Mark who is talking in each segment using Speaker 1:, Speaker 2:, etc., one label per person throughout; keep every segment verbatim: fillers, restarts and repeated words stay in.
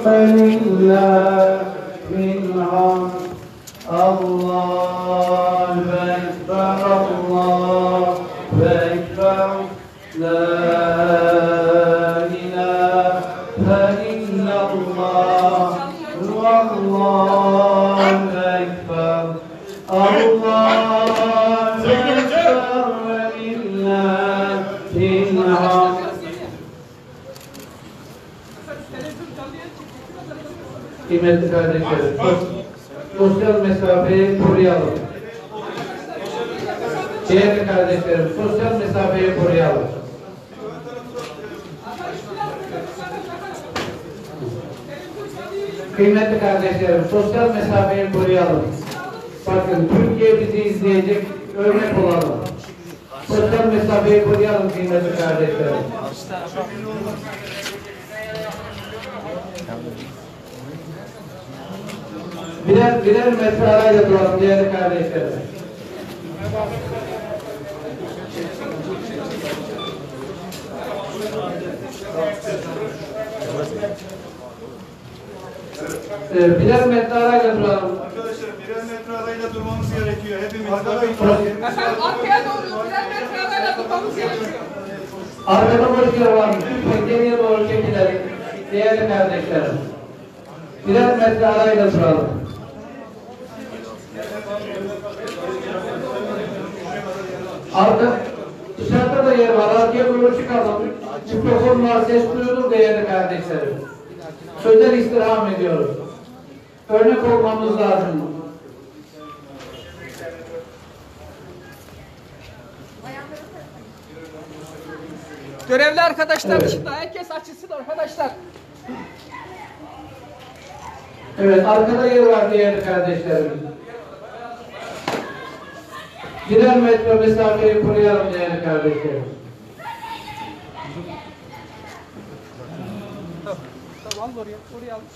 Speaker 1: فلله الحمد الله أكبر الله أكبر لا إله إلا الله والله أكبر الله أكبر ولله الحمد. Kıymetli kardeşlerim, sosyal mesafeyi koruyalım. Değerli kardeşlerim, sosyal mesafeyi koruyalım. Kıymetli kardeşlerim, sosyal mesafeyi koruyalım. Bakın, Türkiye bizi izleyecek, örnek olalım. Sosyal mesafeyi koruyalım kıymetli kardeşlerim. Birer birer metre arayla duralım değerli kardeşlerim. Ee, birer metre arayla duralım.
Speaker 2: Arkadaşlar birer metre arayla durmamız gerekiyor. Hepimiz.
Speaker 3: Efendim arkaya doğru birer metre arayla durmamız gerekiyor.
Speaker 1: Arkada boş yer var mı? Lütfen geriye doğru çekilelim değerli kardeşlerim. Birer metre arayla duralım. Arka, dışarıda da yer var. Arkaya doğru çıkalım. Mikrofonlar ses duyulur değerli kardeşlerim. Sözel istirham ediyoruz. Örnek olmamız lazım.
Speaker 3: Görevli arkadaşlar
Speaker 1: Evet.
Speaker 3: dışında herkes açılsın arkadaşlar.
Speaker 1: Evet, arkada yer var değerli kardeşlerim. Birer metre mesafeyi koruyalım değerli kardeşlerim.
Speaker 3: Tamam, oraya, oraya al.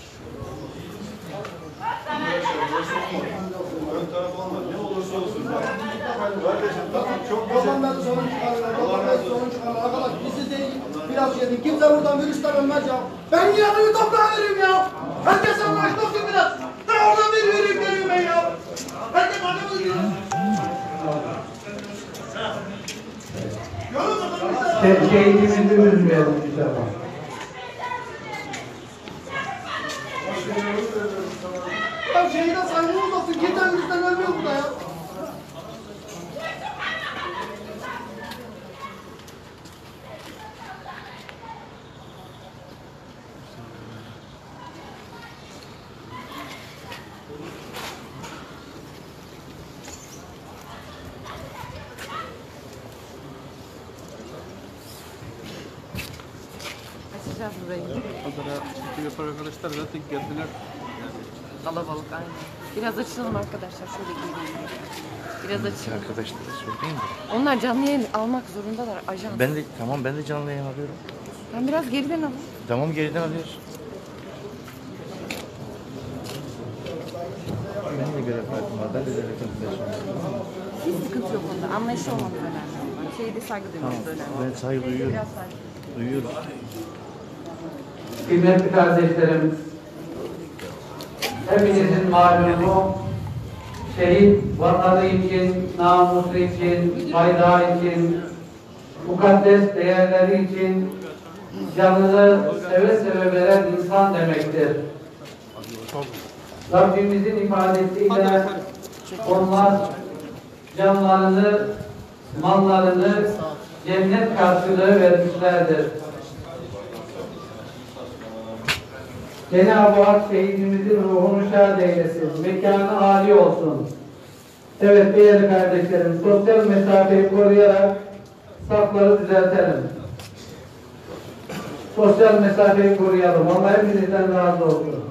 Speaker 2: Ön taraf olmaz. Ne olursa olsun. Kardeşim tamam çok güzel.
Speaker 4: Babamdan sorun çıkarlar, babamdan sorun çıkarlar. Arkadaş bizi değil, biraz yedin. Kimse buradan virüsten ölmez ya. Ben yarını toprağa veririm ya. Herkes anlaşmasın biraz. Ben oradan bir veririm veririm ben ya. Herkes anlamaz ya. Görün bakalım bir
Speaker 1: Şey, şehidimizi üzmeyelim inşallah.
Speaker 4: Ya şehide saygımız olsun. Kimse virüsten ölmüyor burada ya.
Speaker 5: Açacağız burayı.
Speaker 6: Pazara çıkıyor yapar arkadaşlar zaten geldiler.
Speaker 5: Kalabalık aynen. Biraz açalım arkadaşlar. Şöyle gidelim. Biraz açalım.
Speaker 7: Arkadaşlara söyleyeyim mi?
Speaker 5: Onlar canlı yayın almak zorundalar. Ajans.
Speaker 7: Ben de tamam ben de canlı yayın alıyorum.
Speaker 5: Ben biraz geriden alayım.
Speaker 7: Tamam geriden alıyoruz. Benim de görev kartım var. Ben de devlet arkadaşım.
Speaker 5: Hiç sıkıntı yok onda. Anlayışlı olmamız önemli. Şeyde saygı duymamız
Speaker 7: Tamam.
Speaker 5: önemli.
Speaker 7: Ben saygı duyuyorum.
Speaker 5: Biraz saygı.
Speaker 7: Duyuyoruz.
Speaker 1: Kıymetli kardeşlerim, hepinizin malumu şehit vatanı için, namusu için, bayrağı için, mukaddes değerleri için canını seve seve veren insan demektir. Rabbimizin ifadesiyle onlar canlarını, mallarını cennet karşılığı vermişlerdir. Cenab-ı Hak şehidimizin ruhunu şad eylesin, mekanı âli olsun. Evet değerli kardeşlerim, sosyal mesafeyi koruyarak safları düzeltelim. Sosyal mesafeyi koruyalım. Allah hepinizden razı olsun.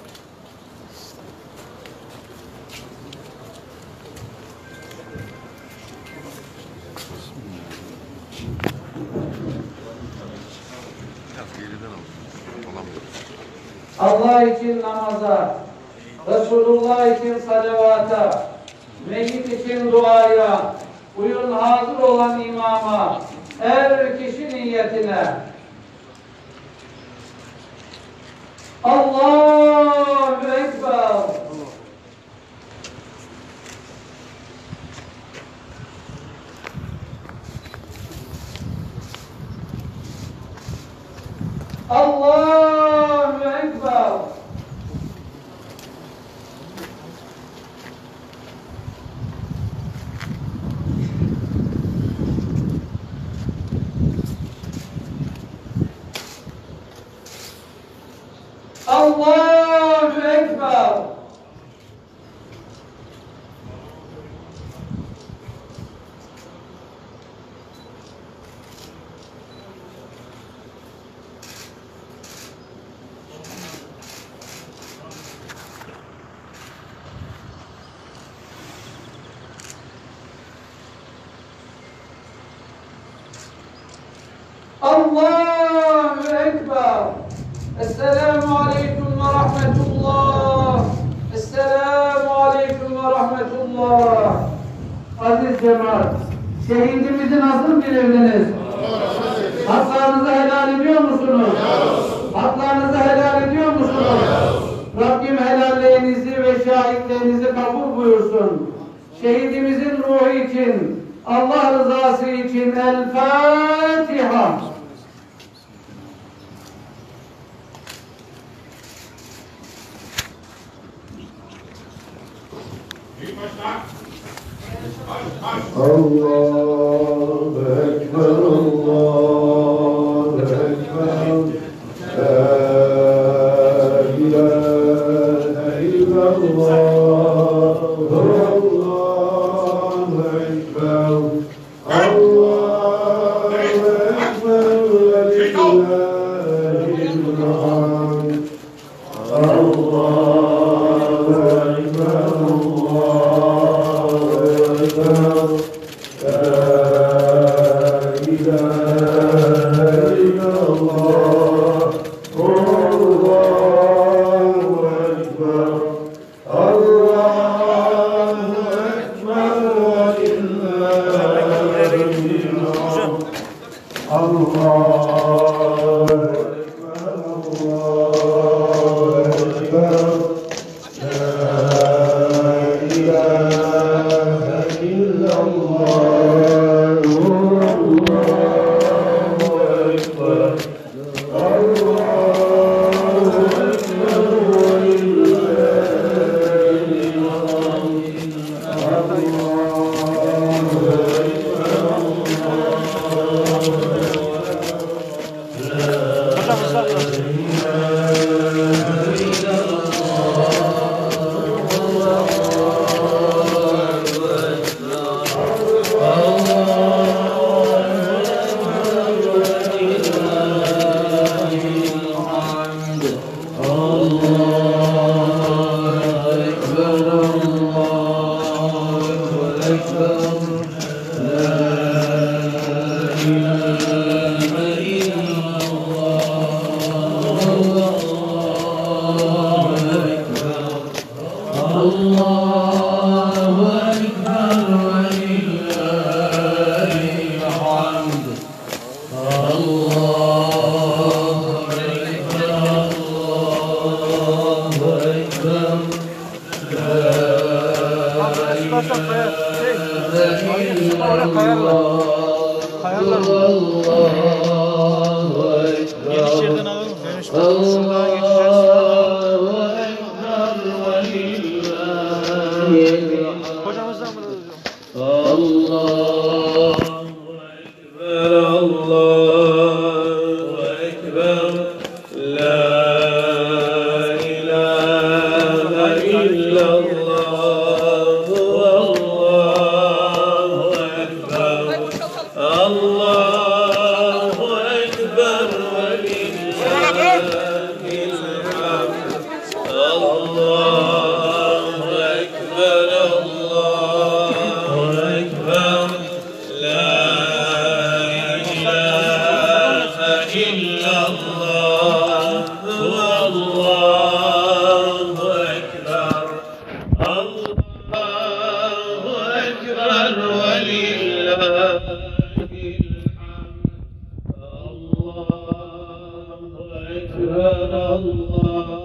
Speaker 1: Allah için namaza, Resulullah için salavata, meyyit için duaya, uyun hazır olan imama, her kişi niyetine. Allahu Ekber. Allahu Ekber. Allahu Ekber. Allahu Ekber. Esselamu Aleyküm ve Rahmetullah. Esselamu Aleyküm ve Rahmetullah. Aziz cemaat, şehidimizi nasıl bilirdiniz? Haklarınızı helal ediyor musunuz? Haklarınızı helal ediyor musunuz? Rabbim helalliğinizi ve şahitliğinizi kabul buyursun. Şehidimizin ruhu için, Allah rızası için El Fatiha.
Speaker 8: Allahu Ekber, Allahu Ekber, La ilahe illallah, Allahu Ekber, Allahu Ekber, ve lillahil hamd. Allahu Ekber, Allahu Ekber.
Speaker 9: Allah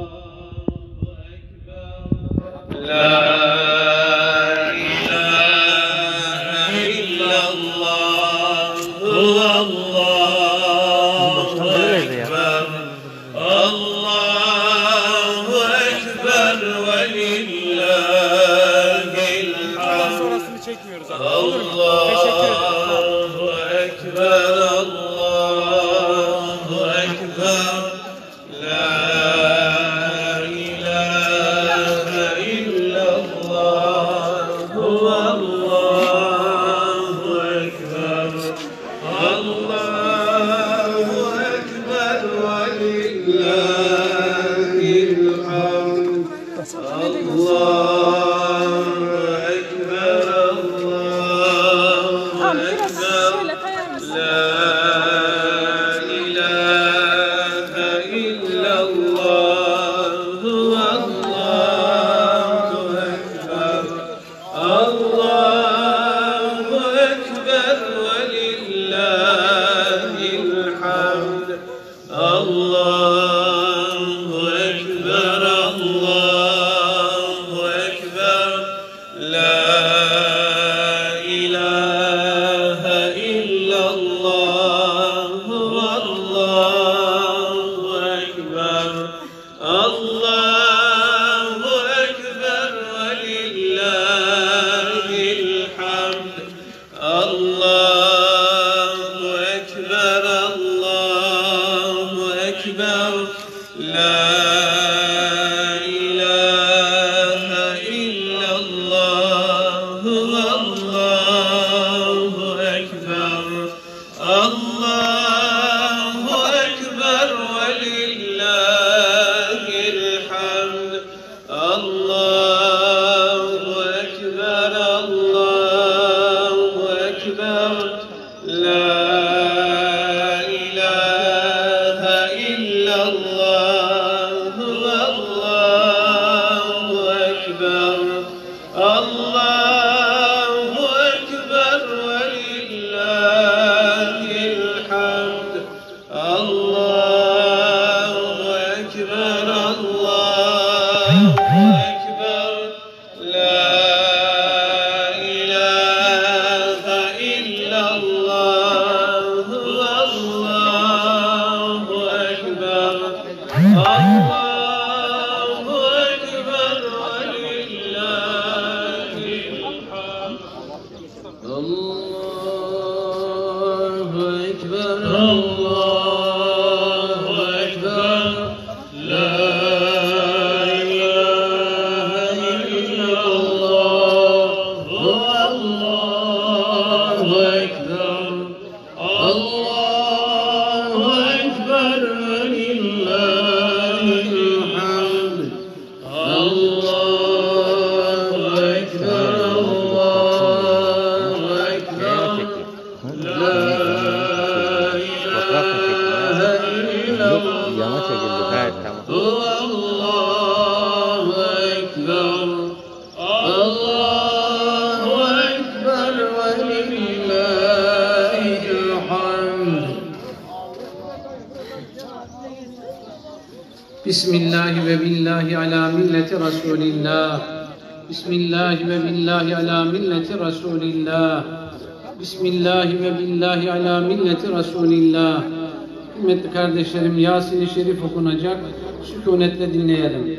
Speaker 1: Bismillah ve billahi ala milleti Resulillah. Bismillah ve billahi ala milleti Resulillah. Bismillah ve billahi ala milleti Resulillah. Kıymetli kardeşlerim, Yasin-i Şerif okunacak. Sükunetle dinleyelim.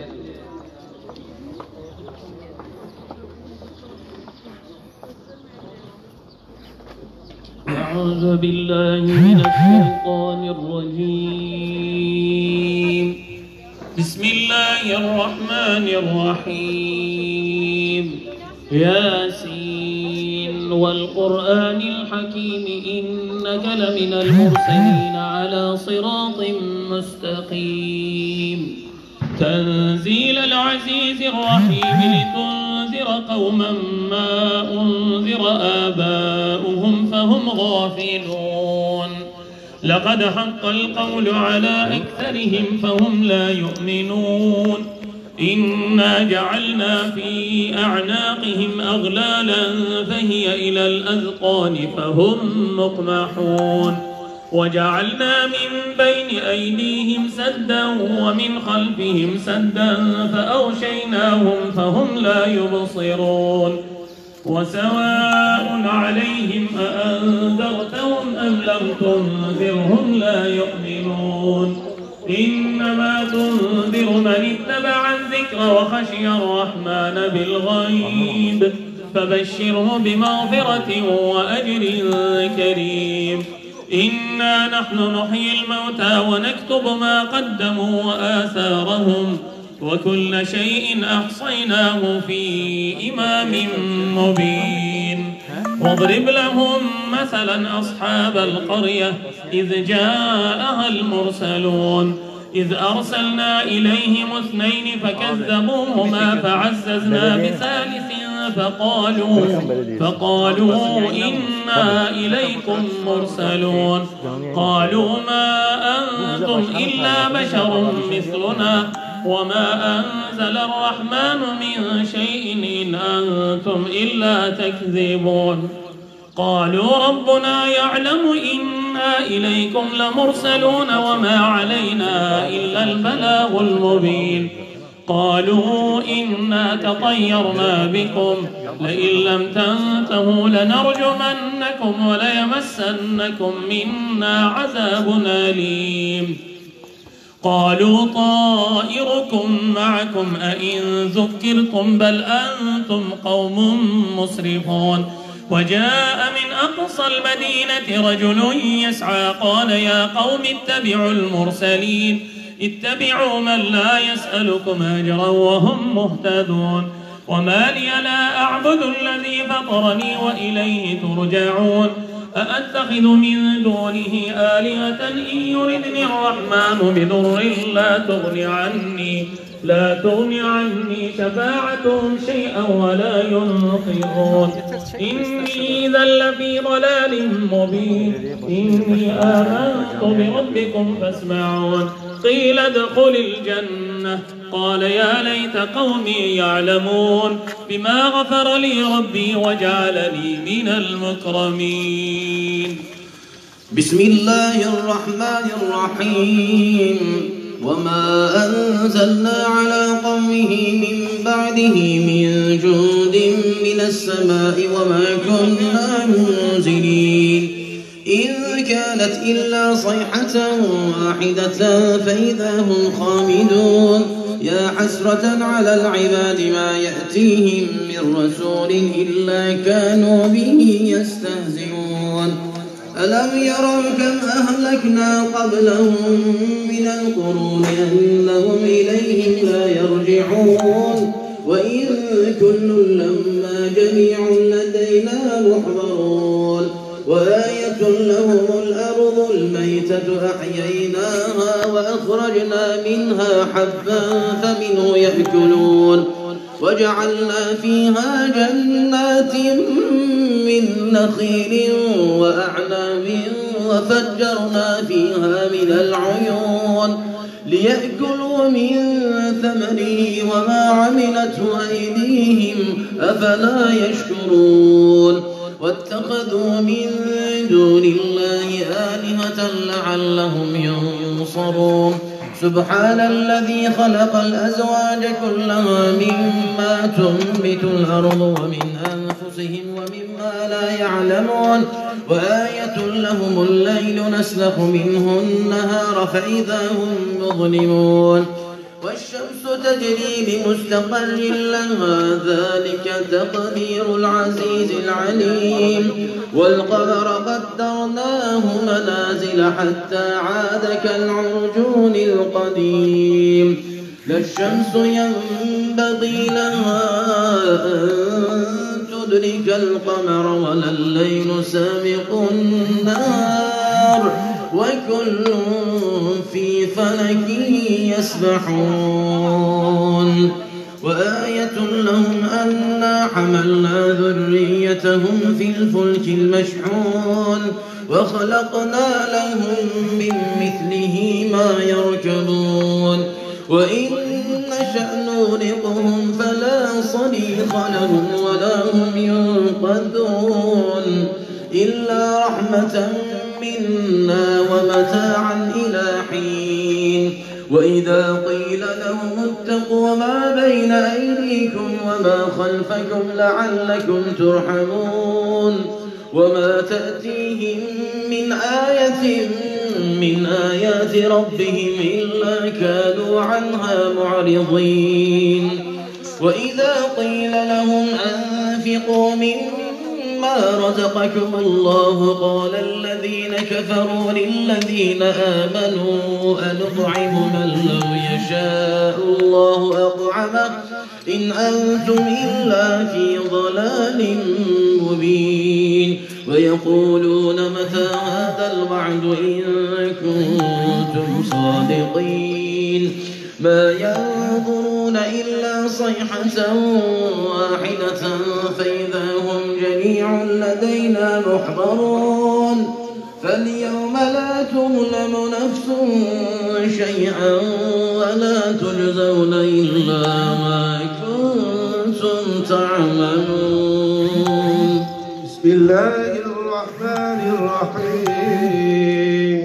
Speaker 9: أعوذ بالله من الشيطان الرجيم بسم الله الرحمن الرحيم ياسين والقرآن الحكيم إنك لمن المرسلين على صراط مستقيم تنزيل العزيز الرحيم لتنذر قوما ما أنذر آباؤهم فهم غافلون لقد حق القول على أكثرهم فهم لا يؤمنون إنا جعلنا في أعناقهم أغلالا فهي إلى الأذقان فهم مقمحون وجعلنا من بين أيديهم سدا ومن خلفهم سدا فأغشيناهم فهم لا يبصرون وسواء عليهم أأنذرتهم أم لم تنذرهم لا يؤمنون إنما تنذر من اتبع الذكر وخشي الرحمن بالغيب فبشره بمغفرة وأجر كريم. إنا نحن نحيي الموتى ونكتب ما قدموا وآثارهم وكل شيء أحصيناه في إمام مبين. واضرب لهم مثلا أصحاب القرية إذ جاءها المرسلون إذ أرسلنا إليهم اثنين فكذبوهما فعززنا بثالث فقالوا فقالوا إنا إليكم مرسلون. قالوا ما أنتم إلا بشر مثلنا وما أنزل الرحمن من شيء إن أنتم إلا تكذبون. قالوا ربنا يعلم إنا إليكم لمرسلون وما علينا إلا البلاغ المبين. قالوا إنا تطيرنا بكم لئن لم تنتهوا لنرجمنكم وليمسنكم منا عذاب أليم. قالوا طائركم معكم أئن ذكرتم بل أنتم قوم مسرفون. وجاء من أقصى المدينة رجل يسعى قال يا قوم اتبعوا المرسلين اتبعوا من لا يسألكم أجرا وهم مهتدون. وما لي لا أعبد الذي فطرني وإليه ترجعون. أأتخذ من دونه آلهة إن يردني الرحمن بضر لا تغن عني لا تغن عني شفاعتهم شيئا ولا ينقذون. إني إذا لفي ضلال مبين. إني آمنت بربكم فاسمعون. قيل ادخل الجنة قال يا ليت قومي يعلمون بما غفر لي ربي وجعلني من المكرمين.
Speaker 10: بسم الله الرحمن الرحيم. وما أنزلنا على قومه من بعده من جند من السماء وما كنا منزلين إن كانت إلا صيحة واحدة فإذا هم خامدون. يا حسرة على العباد ما يأتيهم من رسول إلا كانوا به يستهزئون. ألم يروا كم أهلكنا قبلهم من القرون أنهم إليهم لا يرجعون. وإن كل لما جميع لدينا محضرون. وآية لهم الأرض الميتة أحييناها وأخرجنا منها حبا فمنه يأكلون. وجعلنا فيها جنات من نخيل وأعناب وفجرنا فيها من العيون ليأكلوا من ثمره وما عملته أيديهم أفلا يشكرون. واتخذوا من دون الله آلهة لعلهم ينصرون. سبحان الذي خلق الأزواج كلها مما تنبت الأرض ومن أنفسهم ومما لا يعلمون. وآية لهم الليل نسلخ منه النهار فإذا هم مظلمون. والشمس تجري لمستقر لها ذلك تقدير العزيز العليم. والقمر قدرناه منازل حتى عاد كالعرجون القديم. لا الشمس ينبغي لها أن تدرك القمر ولا الليل سابق النهار وكل في فلك يسبحون. وآية لهم أنا حملنا ذريتهم في الفلك المشحون وخلقنا لهم من مثله ما يركبون. وإن نشأ نغرقهم فلا صريخ لهم ولا هم ينقذون إلا رحمة منا ومتاعا إلى حين. وإذا قيل لهم اتقوا ما بين أيديكم وما خلفكم لعلكم ترحمون. وما تأتيهم من آية من آيات ربهم إلا كانوا عنها معرضين. وإذا قيل لهم أنفقوا أنفقوا مما رزقكم الله قال الذين كفروا للذين آمنوا أنطعم من لو يشاء الله أطعمه إن أنتم إلا في ضلال مبين ويقولون متى هذا الوعد إن كنتم صادقين ما ينظرون إلا صيحة واحدة فإذا هم جميع لدينا محضرون فاليوم لا تظلم نفس شيئا ولا تجزون إلا ما كنتم تعملون.
Speaker 8: بسم الله الرحمن الرحيم.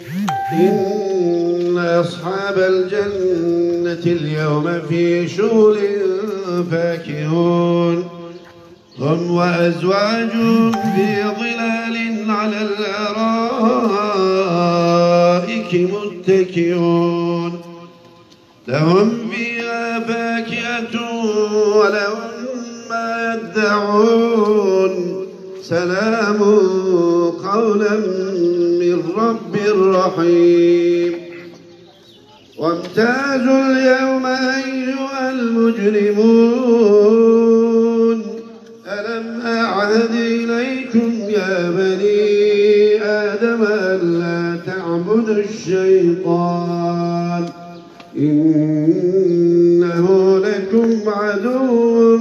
Speaker 8: إن أصحاب الجنة اليوم في شغل فاكهون هم وأزواجهم في ظلال على الأرائك متكئون لهم فيها فاكهة ولهم ما يدعون سلام قولا من رب رحيم. وامتازوا اليوم أيها المجرمون ألم أعهد إليكم يا بني آدم ألا تعبدوا الشيطان إنه لكم عدو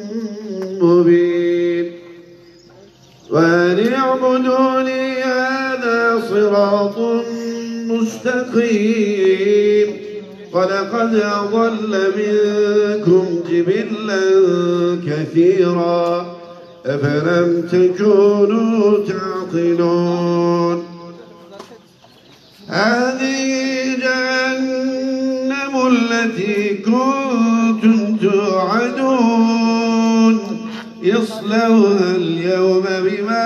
Speaker 8: مبين وأن اعبدوني هذا صراط مستقيم ولقد أضل منكم جبلا كثيرا أفلم تكونوا تعقلون. هذه جهنم التي كنتم توعدون اصلوها اليوم بما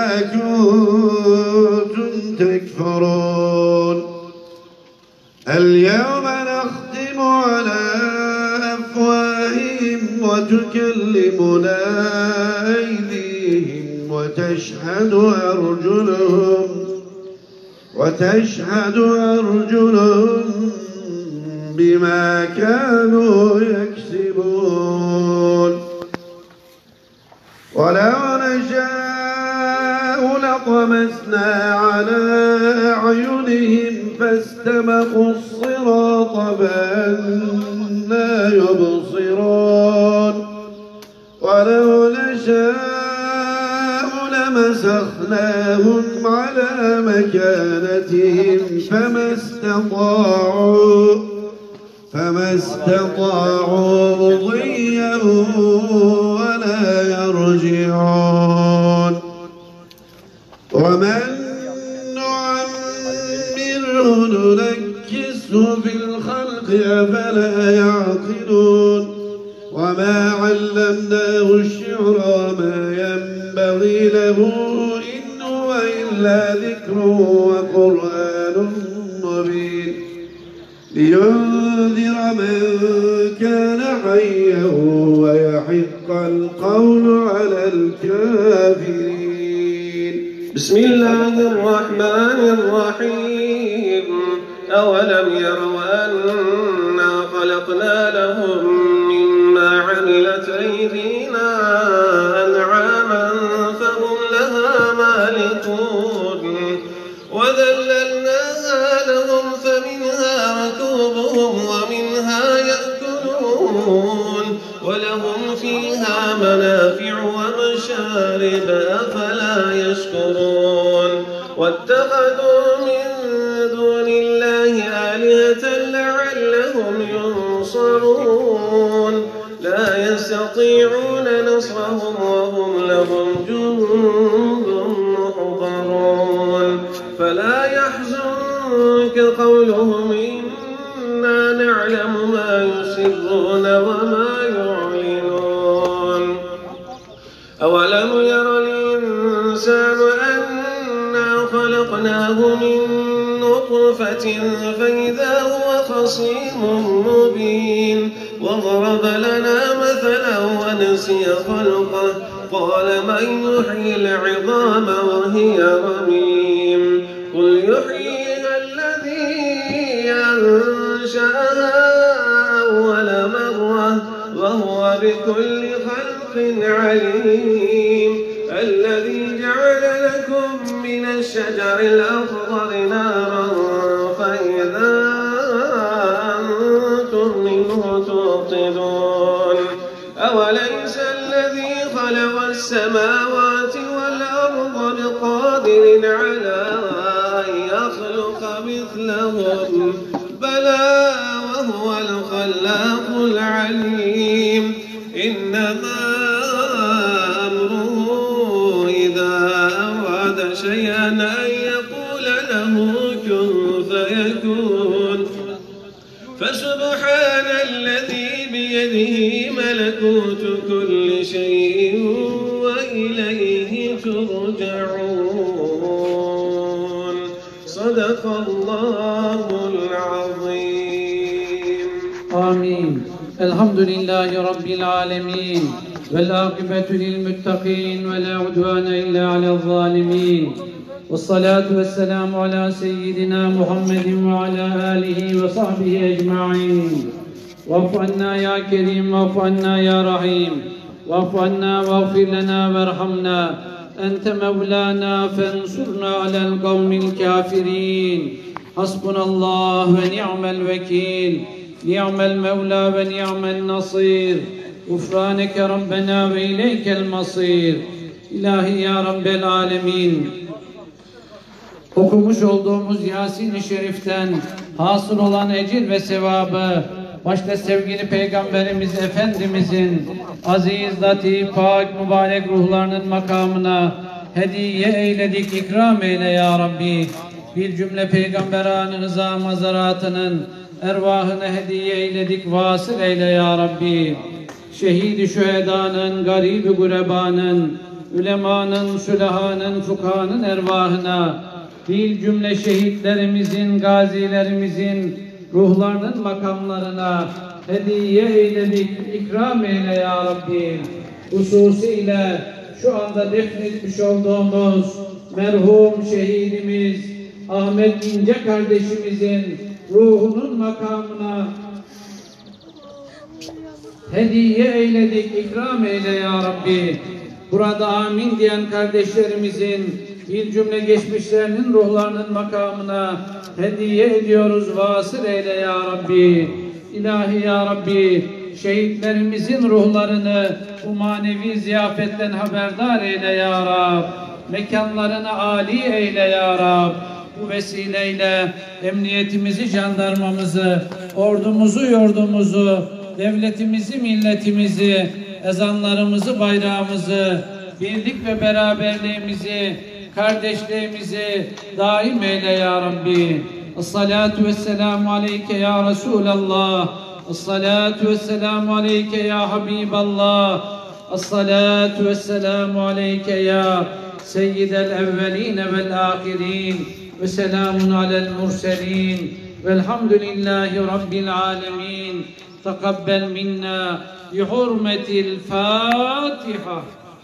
Speaker 8: كنتم تكفرون. اليوم نختم على أفواههم وتكلمنا أيديهم وتشهد أرجلهم وتشهد أرجلهم بما كانوا يكسبون. ولو نشاء لطمسنا على أعينهم فاستبقوا الصراط فأنى يبصرون. ولو نشاء لمسخناهم على مكانتهم فما استطاعوا فما استطاعوا مضيا ولا يرجعون. ومن نعمره ننكسه في الخلق أفلا يعقلون. وما علمناه الشعر وما ينبغي له إن هو إلا ذكر وقرآن مبين لينذر من كان حيا ويحق القول على الكافرين.
Speaker 11: بسم الله الرحمن الرحيم. أولم يروا أنا خلقنا لهم مما عملت أيدينا أنعاما فهم لها مالكون وذللناها لهم فمنها ركوبهم ومنها يأكلون ولهم فيها منافع ومشارب أفلا يشكرون. واتخذوا من دون الله آلهة لعلهم ينصرون لا يستطيعون نصرهم وهم لهم جند محضرون. فلا يحزنك قولهم إنا نعلم ما يسرون وما يعلنون. أولم ير الإنسان أنا خلقناه من نطفة فإذا هو خصيم مبين وضرب لنا مثلا ونسي خلقه قال من يحيي العظام وهي رميم قل يحييها الذي أنشأها أول مرة وهو بكل خلق عليم الذي جعل لكم من الشجر الأخضر نارا فإذا أنتم منه توقدون أوليس الذي خلق السماوات والأرض بقادر على أن يخلق مثلهم بلى وهو الخلاق العليم إنما أمره إذا أراد شيئا أن يقول له كن فيكون فسبحان الذي بيده ملكوت كل شيء وإليه ترجعون صدق الله العظيم
Speaker 1: آمين. الحمد لله رب العالمين والعاقبة للمتقين ولا عدوان إلا على الظالمين والصلاة والسلام على سيدنا محمد وعلى آله وصحبه أجمعين. واعف عنا يا كريم واعف عنا يا رحيم واعف عنا واغفر لنا وارحمنا أنت مولانا فانصرنا على القوم الكافرين. حسبنا الله ونعم الوكيل نعم المولى ونعم النصير غفرانك ربنا وإليك المصير. İlahi ya Rabbel Alemin, okumuş olduğumuz Yasin-i Şerif'ten hasıl olan ecir ve sevabı başta sevgili Peygamberimiz Efendimizin aziz, latif, pak, mübarek ruhlarının makamına hediye eyledik, ikram eyle ya Rabbi. Bir cümle Peygamberan-ı Rıza mazaratının ervahını hediye eyledik, vasıl eyle ya Rabbi. Şehid-i şühedanın, garib-i gurebanın, ülemanın, sülahanın, fukahanın ervahına, bir cümle şehitlerimizin, gazilerimizin ruhlarının makamlarına hediye eyledik, ikram eyle ya Rabbi. Hususiyle şu anda defnetmiş olduğumuz merhum şehidimiz Ahmet İnce kardeşimizin ruhunun makamına hediye eyledik, ikram eyle ya Rabbi. Burada amin diyen kardeşlerimizin bir cümle geçmişlerinin ruhlarının makamına hediye ediyoruz, vasıl eyle ya Rabbi. İlahi ya Rabbi, şehitlerimizin ruhlarını bu manevi ziyafetten haberdar eyle ya Rab. Mekanlarını âli eyle ya Rab. Bu vesileyle emniyetimizi, jandarmamızı, ordumuzu, yurdumuzu, devletimizi, milletimizi, ezanlarımızı, bayrağımızı, birlik ve beraberliğimizi, kardeşliğimizi daim eyle ya Rabbi. Es-salatu vesselamu aleyke ya Resulallah. Es-salatu vesselamu aleyke ya Habiballah. Es-salatu vesselamu aleyke ya seyyidel evveline vel ahirin. Ve selamun alel murselin. Velhamdülillahi Rabbil alemin. Tekabbel minna bihurmetil Fatiha.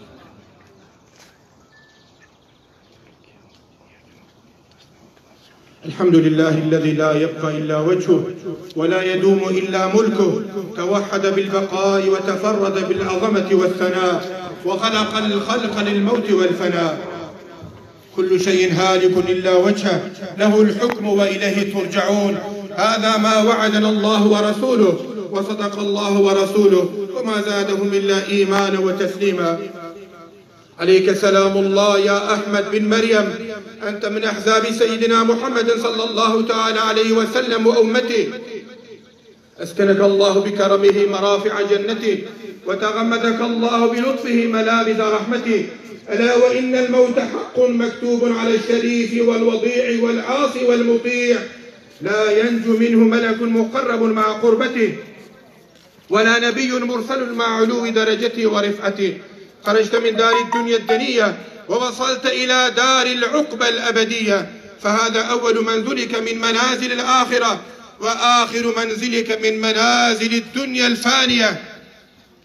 Speaker 12: الحمد لله الذي لا يبقى إلا وجهه ولا يدوم إلا ملكه توحد بالبقاء وتفرد بالعظمة والثناء وخلق الخلق للموت والفناء كل شيء هالك إلا وجهه له الحكم وإليه ترجعون هذا ما وعدنا الله ورسوله وصدق الله ورسوله وما زادهم إلا إيمانا وتسليما عليك سلام الله يا أحمد بن مريم أنت من أحزاب سيدنا محمد صلى الله تعالى عليه وسلم وأمته أسكنك الله بكرمه مرافع جنته وتغمدك الله بلطفه ملابس رحمته ألا وإن الموت حق مكتوب على الشريف والوضيع والعاصي والمطيع لا ينجو منه ملك مقرب مع قربته ولا نبي مرسل مع علو درجته ورفعته خرجت من دار الدنيا الدنية ووصلت إلى دار العقبى الأبدية فهذا أول منزلك من منازل الآخرة وآخر منزلك من منازل الدنيا الفانية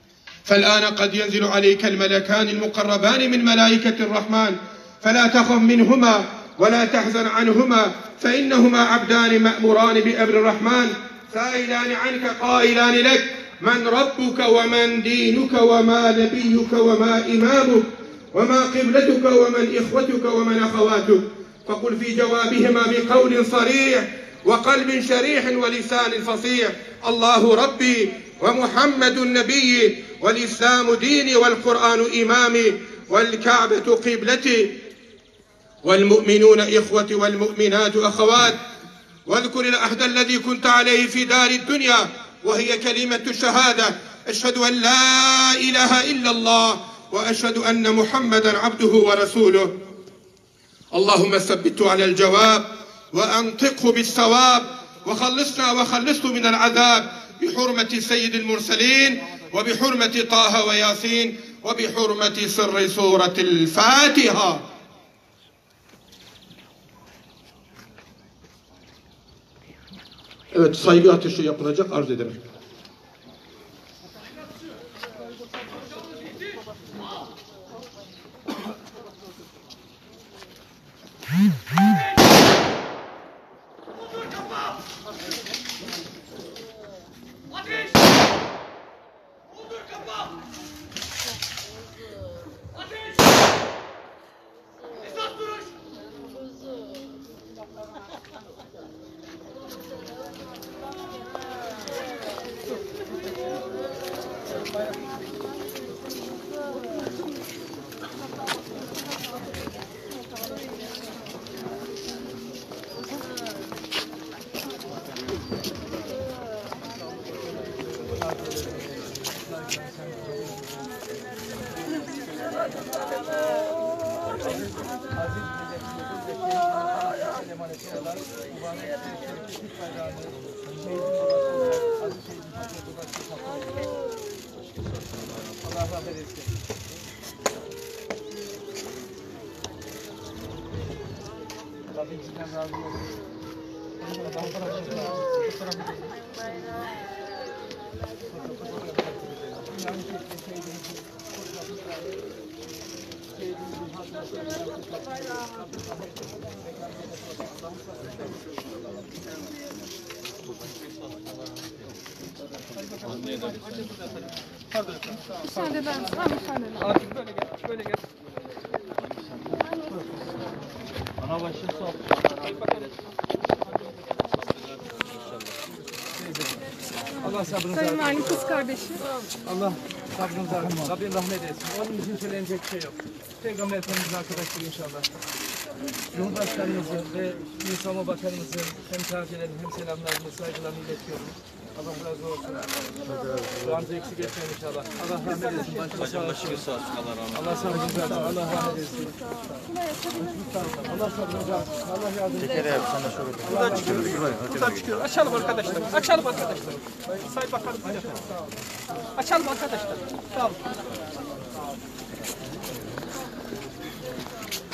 Speaker 12: فالآن قد ينزل عليك الملكان المقربان من ملائكة الرحمن فلا تخف منهما ولا تحزن عنهما فإنهما عبدان مأموران بأمر الرحمن سائلان عنك قائلان لك من ربك ومن دينك وما نبيك وما إمامك وما قبلتك ومن إخوتك ومن أخواتك فقل في جوابهما بقول صريح وقلب شريح ولسان فصيح الله ربي ومحمد نبيي والإسلام ديني والقرآن إمامي والكعبة قبلتي والمؤمنون إخوتي والمؤمنات أخوات واذكر العهد الذي كنت عليه في دار الدنيا وهي كلمة الشهادة أشهد أن لا إله إلا الله وأشهد أن محمدا عبده ورسوله اللهم ثبته على الجواب وأنطقه بالصواب وخلصنا وخلصه من العذاب بحرمة سيد المرسلين وبحرمة طه وياسين وبحرمة سر سورة الفاتحة. Evet, saygı ateşi yapılacak, arz ederim.
Speaker 3: Müsaade eder misin? Ha, müsaade eder.
Speaker 6: Artık böyle gel, böyle gel. Ana başın sol. Allah sabrınızı
Speaker 3: Sayın Valim, kız kardeşi.
Speaker 6: Allah sabrınızı artırsın. Rabbim rahmet etsin. Onun için söylenecek bir şey yok. Peygamber Efendimiz arkadaşlar inşallah. Cumhurbaşkanımızı ve İnsanoğlu Bakanımızı hem taziyelerimi hem selamlarımı, saygılarımı iletiyorum. Allah razı olsun. Duanızı eksik etmeyin inşallah. Allah rahmet etsin. Başınız sağ olsun. Allah sabrınızı artırsın. Allah rahmet etsin. Allah sabrınızı artırsın. Allah yardım etsin.
Speaker 7: Tekrar yap sana şöyle.
Speaker 6: Buradan çıkıyor. Buradan çıkıyor. Açalım arkadaşlar. Açalım arkadaşlar. Sayın Bakanım. Açalım arkadaşlar. Sağ olun.